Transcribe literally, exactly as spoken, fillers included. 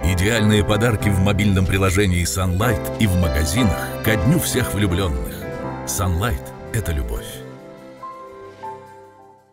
Идеальные подарки в мобильном приложении Sunlight и в магазинах ко дню всех влюбленных. Sunlight – это любовь.